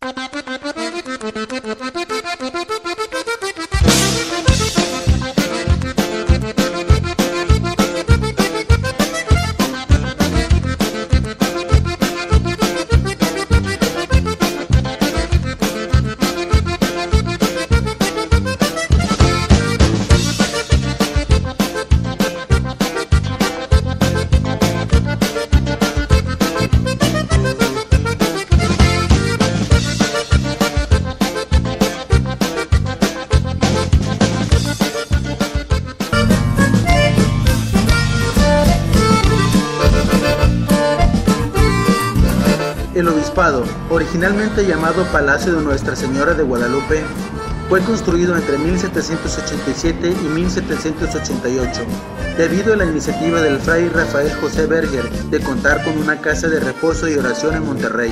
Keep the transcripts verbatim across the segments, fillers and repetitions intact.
El obispado, originalmente llamado Palacio de Nuestra Señora de Guadalupe, fue construido entre mil setecientos ochenta y siete y mil setecientos ochenta y ocho, debido a la iniciativa del fray Rafael José Berger de contar con una casa de reposo y oración en Monterrey.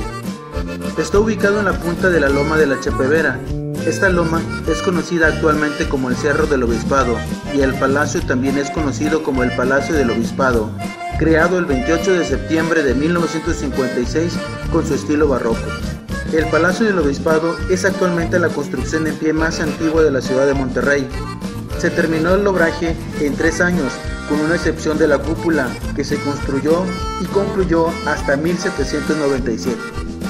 Está ubicado en la punta de la loma de la Chepevera. Esta loma es conocida actualmente como el Cerro del Obispado y el palacio también es conocido como el Palacio del Obispado, creado el veintiocho de septiembre de mil novecientos cincuenta y seis con su estilo barroco. El Palacio del Obispado es actualmente la construcción en pie más antigua de la ciudad de Monterrey. Se terminó el obraje en tres años, con una excepción de la cúpula, que se construyó y concluyó hasta mil setecientos noventa y siete.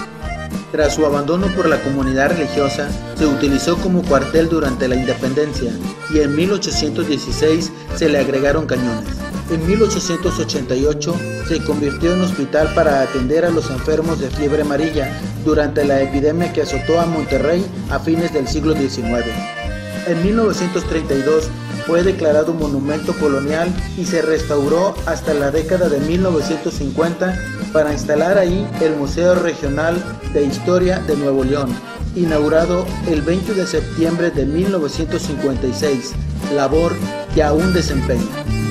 Tras su abandono por la comunidad religiosa, se utilizó como cuartel durante la independencia y en mil ochocientos dieciséis se le agregaron cañones. En mil ochocientos ochenta y ocho se convirtió en hospital para atender a los enfermos de fiebre amarilla durante la epidemia que azotó a Monterrey a fines del siglo diecinueve. En mil novecientos treinta y dos fue declarado monumento colonial y se restauró hasta la década de mil novecientos cincuenta para instalar ahí el Museo Regional de Historia de Nuevo León, inaugurado el veinte de septiembre de mil novecientos cincuenta y seis, labor que aún desempeña.